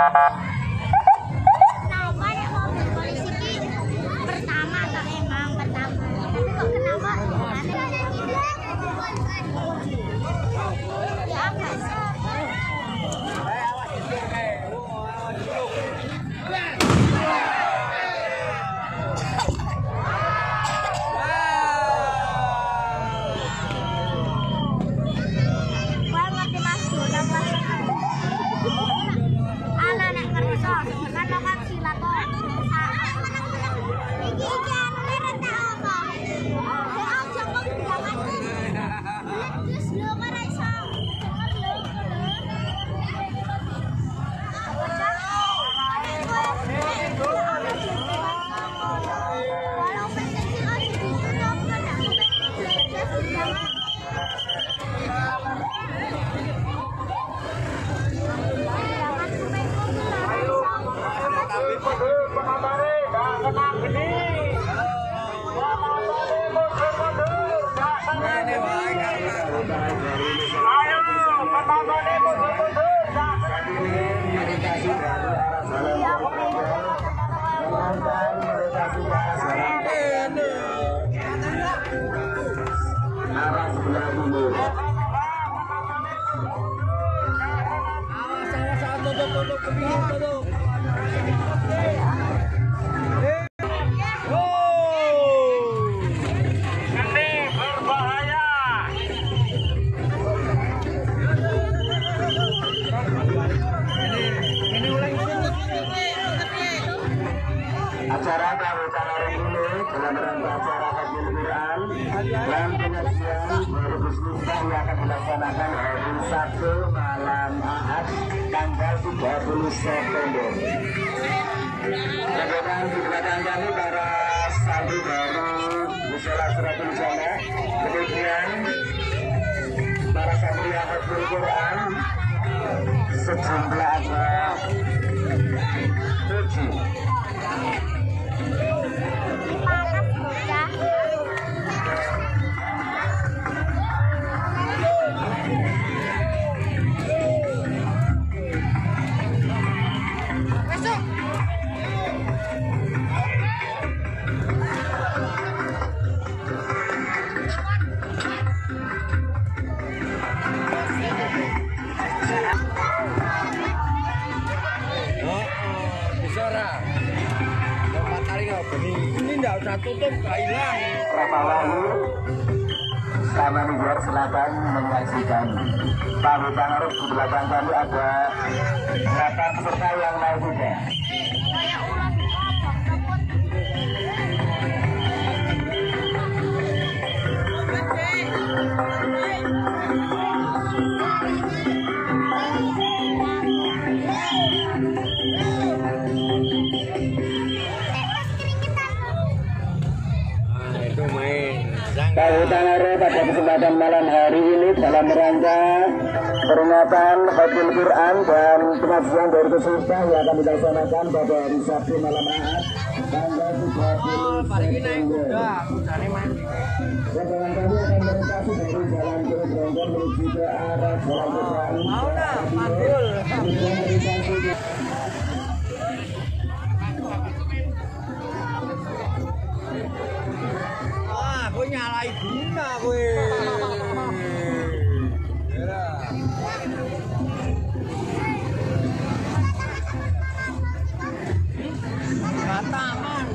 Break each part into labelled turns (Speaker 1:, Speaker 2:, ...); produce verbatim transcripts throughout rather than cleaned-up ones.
Speaker 1: banyak mobil polisi ini pertama tak emang pertama. Tapi kok kenapa? Ya apa sih?
Speaker 2: Acara Kawitan hari ini dalam rangka acara Hafil Quran dan pengajian berhubus Lusa yang akan dilaksanakan hari Sabtu malam Ahad tanggal tiga puluh September. Kemudian di belakang kami para santri baru Musola Suratul Jannah, kemudian para santri yang Hafil Quran sejumlah ada tujuh.
Speaker 3: Ini tidak usah tutup, gak hilang.
Speaker 2: Rapawalu sama Nijar silakan menyaksikan Pawitan Arif. Di belakang kami ada delapan peserta yang naik kuda. Kawitan Arif pada kesempatan malam hari ini dalam rangka peringatan Hafil Quran dan pengajian dari peserta yang akan dilaksanakan pada hari Sabtu malam Ahad tanggal tiga puluh September. Rombongan kami akan melintasi dari Jalan Cirebon menuju ke arah Jalan Kebayan.
Speaker 3: Mau nak, mandul. Gue nyalai Dina gue. Kataman.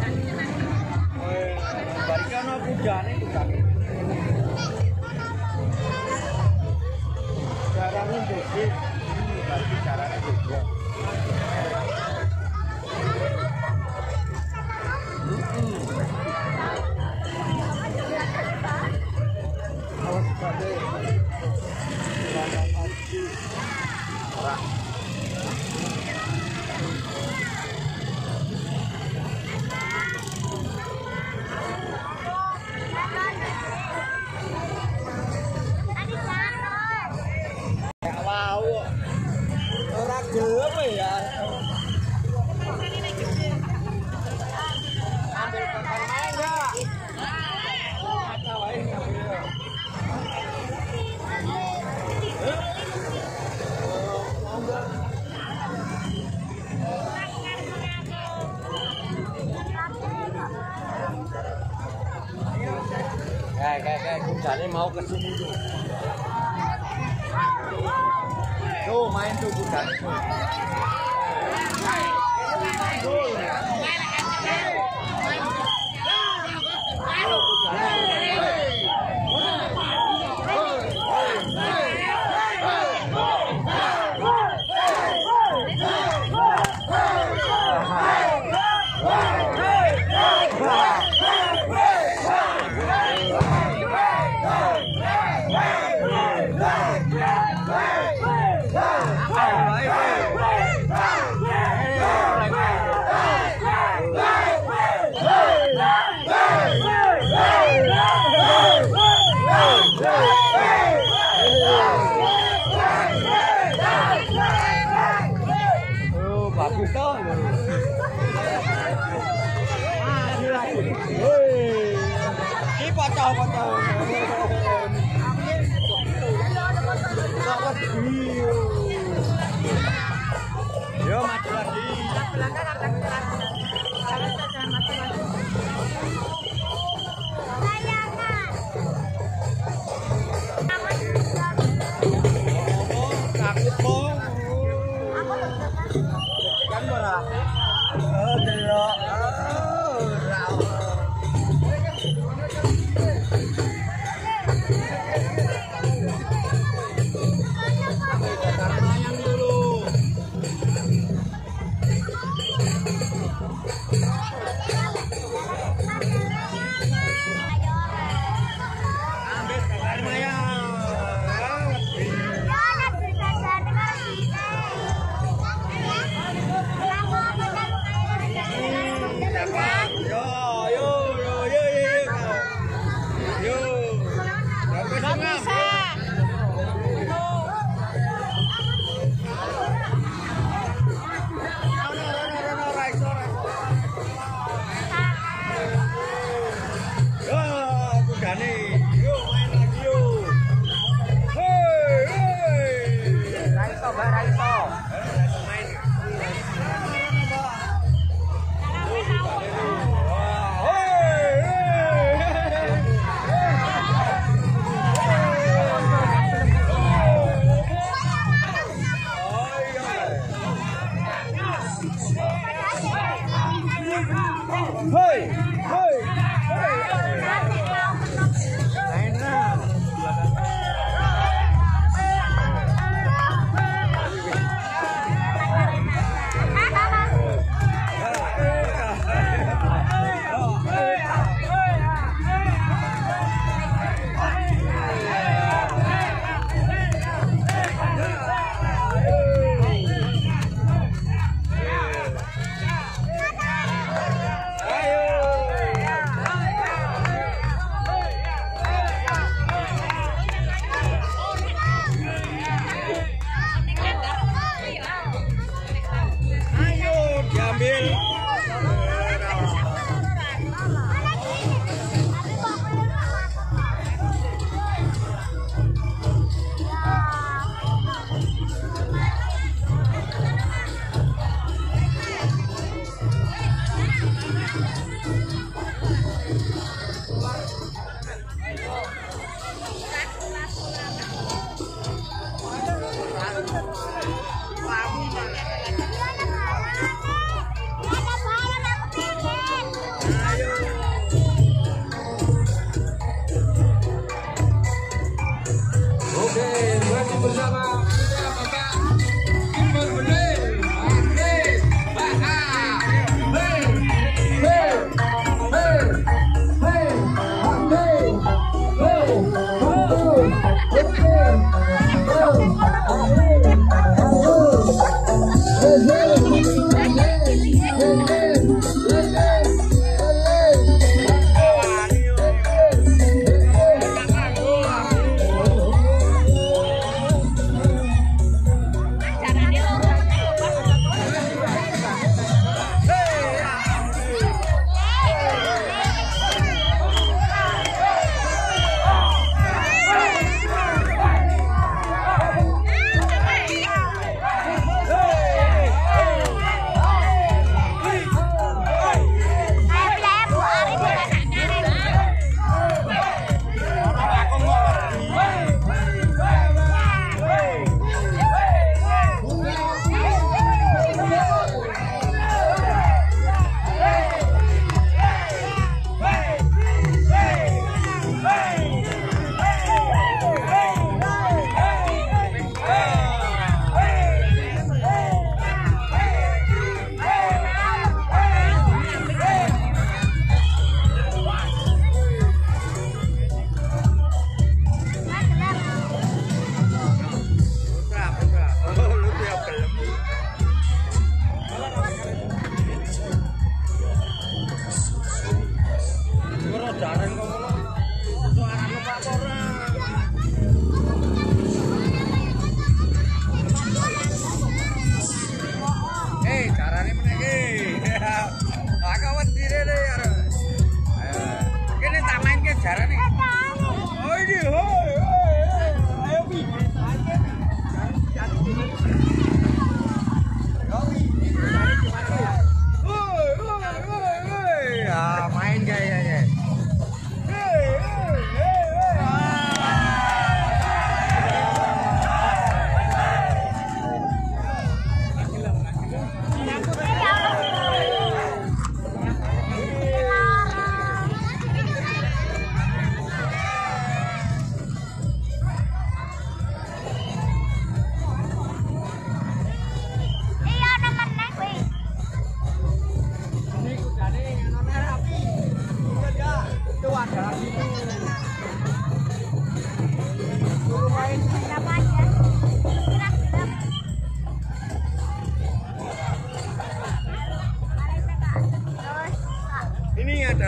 Speaker 3: Barikan aku jane itu kan. Caranya jadi, bagi caranya juga. kudanya mau ke sini tuh. Tuh main tuh kudanya tuh. Oh, bagus toh. Hei, ini pocong-pocong. Yo, maju lagi. Takut bong. Kan ora. Oh, delok. Oh, ora. Mayang dulu. Ambil kabar mayang. Hei, hei, enak.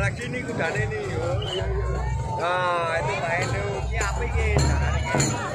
Speaker 3: lagi nih kudane nih. Oh, iya, iya. Nah, itu main tuh. Ki apik ki, carane ki.